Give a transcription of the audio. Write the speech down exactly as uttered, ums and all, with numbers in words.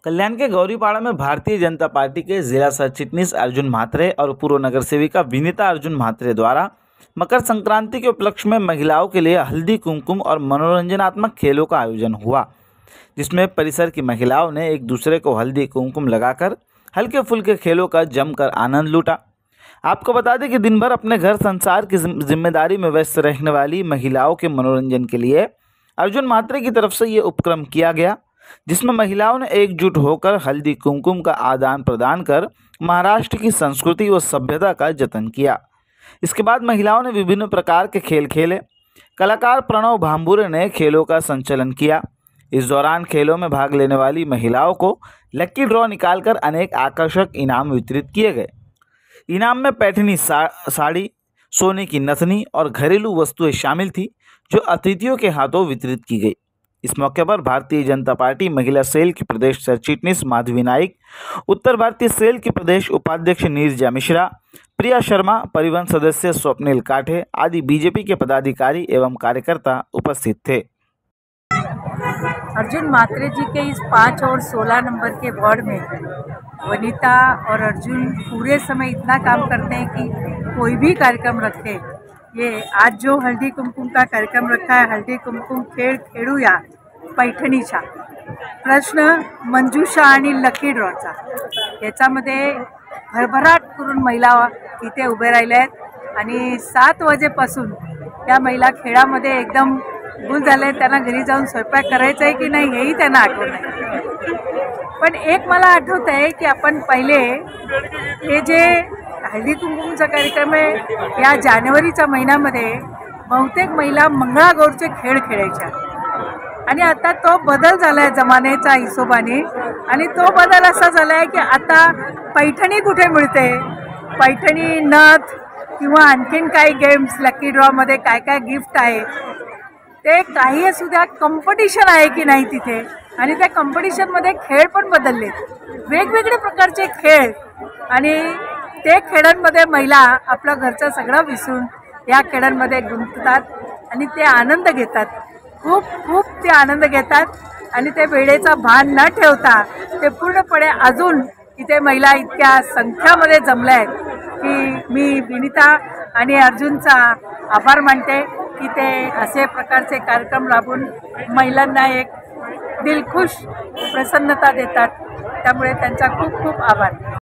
कल्याण के गौरीपाड़ा में भारतीय जनता पार्टी के जिला सह चिटनीस अर्जुन म्हात्रे और पूर्व नगर सेविका विनीता अर्जुन म्हात्रे द्वारा मकर संक्रांति के उपलक्ष्य में महिलाओं के लिए हल्दी कुमकुम और मनोरंजनात्मक खेलों का आयोजन हुआ, जिसमें परिसर की महिलाओं ने एक दूसरे को हल्दी कुमकुम लगाकर हल्के फुल्के खेलों का जमकर आनंद लूटा। आपको बता दें कि दिन भर अपने घर संसार की जिम्मेदारी में व्यस्त रहने वाली महिलाओं के मनोरंजन के लिए अर्जुन म्हात्रे की तरफ से ये उपक्रम किया गया, जिसमें महिलाओं ने एकजुट होकर हल्दी कुमकुम का आदान प्रदान कर महाराष्ट्र की संस्कृति व सभ्यता का जतन किया। इसके बाद महिलाओं ने विभिन्न प्रकार के खेल खेले। कलाकार प्रणव भांबुरे ने खेलों का संचालन किया। इस दौरान खेलों में भाग लेने वाली महिलाओं को लकी ड्रॉ निकालकर अनेक आकर्षक इनाम वितरित किए गए। इनाम में पैठनी सा, साड़ी, सोने की नथनी और घरेलू वस्तुएं शामिल थी, जो अतिथियों के हाथों वितरित की गई। इस मौके पर भारतीय जनता पार्टी महिला सेल की प्रदेश सह चिटनीस माधवी नाइक, उत्तर भारतीय सेल की प्रदेश उपाध्यक्ष नीरजा मिश्रा, प्रिया शर्मा, परिवहन सदस्य स्वप्निल काठे आदि बीजेपी के पदाधिकारी एवं कार्यकर्ता उपस्थित थे। अर्जुन म्हात्रे जी के इस पाँच और सोलह नंबर के वार्ड में वनीता और अर्जुन पूरे समय इतना काम करते हैं कि कोई भी कार्यक्रम रखे, ये आज जो हल्दी कुमकुम का कार्यक्रम रखा है, हल्दी कुमकुम खेळ खेळूया पैठणीचा प्रश्न मंजुषा आणि लकी ड्रॉचा, याच्यामध्ये भरभराट करून महिला इथे उभे राहिल्या आहेत आणि सात वाजेपासून या महिला खेळामध्ये एकदम गुल झाले। त्यांना घरी जाऊन स्वयंपाक करायचा आहे की नाही हेही त्यांना आठवत नाही। पण एक मला आठवत आहे की आपण पहिले हे जे हळदी कुमकुमचा कार्यक्रम आहे या जानेवारीच्या महिन्यामध्ये बहुतेक महिला मंगळागौरचे खेळ खेळायच्या आणि आता तो बदल झालाय जमान्याच्या हिशोबाने आणि तो बदल असा झालाय की आता पैठणी कुठे मिळते, पैठणी नथ किंवा आणखीन काही गेम्स लकी ड्रॉ मध्ये काय काय गिफ्ट आहे ते काही असू द्या, कॉम्पिटिशन आहे की नाही तिथे, आणि त्या कॉम्पिटिशन मध्ये खेळ पण बदलले, वेगवेगळे प्रकारचे खेळ आणि ते खेळांमध्ये महिला आपल्या घरचं सगळं विसरून या खेळांमध्ये गुंततात आणि ते आनंद घेतात, खूप खूप ते आनंद घेतात आणि ते वेळेचा भान न ठेवता ते पूर्णपणे अजून इथे महिला इतक्या संख्यामध्ये जमल्या आहेत की मी विनीता आणि अर्जुनचा आभार मानते की ते असे प्रकारचे कार्यक्रम राबवून महिलांना एक दिलखुश प्रसन्नता देतात, त्यामुळे त्यांचा खूप खूप आभार।